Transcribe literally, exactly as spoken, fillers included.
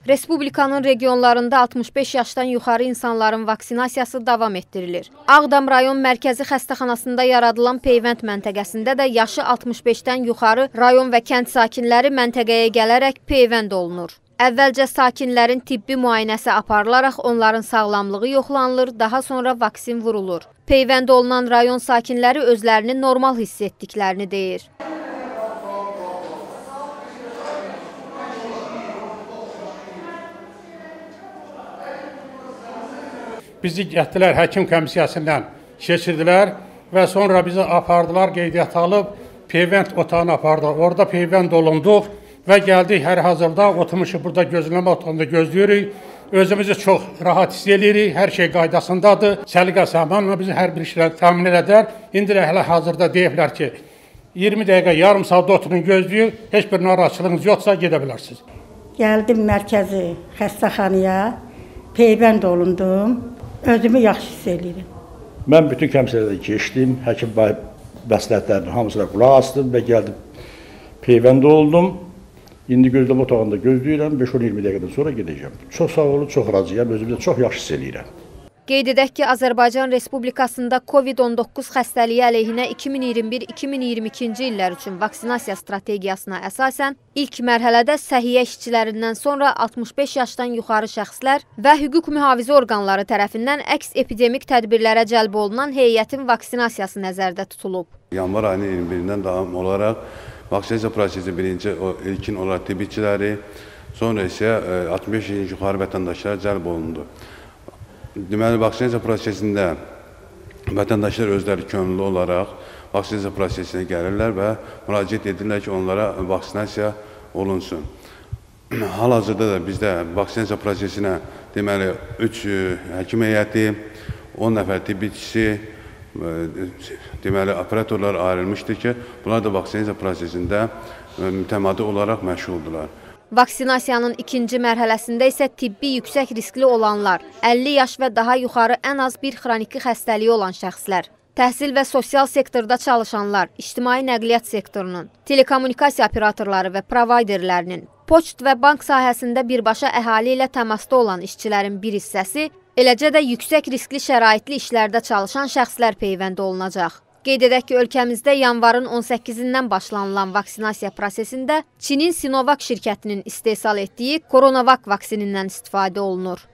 Respublikanın regionlarında altmış beş yaşdan yuxarı insanların vaksinasiyası davam etdirilir. Ağdam rayon mərkəzi xəstəxanasında yaradılan Peyvənd məntəqəsində də yaşı altmış beşdən yuxarı rayon və kənd sakinləri məntəqəyə gələrək peyvənd olunur. Əvvəlcə sakinlərin tibbi müayinəsi aparılaraq onların sağlamlığı yoxlanılır, daha sonra vaksin vurulur. Peyvənd olunan rayon sakinləri özlərini normal hiss etdiklərini deyir. Bizi getdilər, həkim komissiyasından keçirdilər və sonra bizi apardılar, qeydiyyat alıb, peyvənd otağına apardılar. Orada peyvənd olunduq və gəldik hər hazırda, oturmuşuq burada gözləmə otağında gözləyirik. Özümüzü çox rahat hiss edirik, hər şey qaydasındadır. Səliqə səmanla bizi hər bir işlə təmin edər. İndi də hələ hazırda deyiblər ki, iyirmi dəqiqə, yarım saat oturun gözləyin, heç bir narahatçılığınız yoxsa gedə bilərsiniz. Gəldim mərkəzi xəstəxanaya, peyvənd olundum. Özümü yaxşı hiss edirəm. Mən bütün kəmsələrdə keçdim, həkim məsləhətlərinin hamısına qulaq asdım və gəldim, peyvənd oldum. İndi gözləm otağında gözləyirəm, beş on iyirmi dəqiqədən sonra gedəcəm. Çox sağ olun, çox razıyam, özümü də çox yaxşı hiss edirəm. Qeyd edək ki, Azərbaycan Respublikasında Covid on doqquz xəstəliyi əleyhinə iki min iyirmi bir iki min iyirmi ikinci illər üçün vaksinasiya strategiyasına əsasən ilk mərhələdə səhiyyə işçilərindən sonra altmış beş yaşdan yuxarı şəxslər və hüquq mühafizə orqanları tərəfindən əks epidemik tədbirlərə cəlb olunan heyətin vaksinasiyası nəzərdə tutulub. Yanvar ayının iyirmi birindən davam olaraq vaksinasiya prosesi birinci ilkin olaraq tibbiçiləri, sonra isə altmış beş yaşdan yuxarı vətəndaşlar cəlb olundu. Deməli, vaksinasiya prosesində vətəndaşlar özləri könüllü olaraq vaksinasiya prosesinə gəlirlər və müraciət edirlər ki, onlara vaksinasiya olunsun. Hal-hazırda da bizdə vaksinasiya prosesinə deməli, üç həkim heyəti, on nəfər tibbiçisi, deməli, operatorlar ayrılmışdır ki, bunlar da vaksinasiya prosesində mütəmadi olaraq məşğuldurlar. Vaksinasiyanın ikinci mərhələsində isə tibbi yüksək riskli olanlar, əlli yaş və daha yuxarı ən az bir xroniki xəstəliyi olan şəxslər, təhsil və sosial sektorda çalışanlar, ictimai nəqliyyat sektorunun, telekommunikasiya operatorları və provayderlərinin, poçt və bank sahəsində birbaşa əhali ilə təmasda olan işçilərin bir hissəsi, eləcə də yüksək riskli şəraitli işlərdə çalışan şəxslər peyvənd olunacaq. Qeyd edək ki, ölkəmizdə yanvarın on səkkizindən başlanılan vaksinasiya prosesində Çinin Sinovac şirkətinin istehsal etdiyi Coronavac vaksinindən istifadə olunur.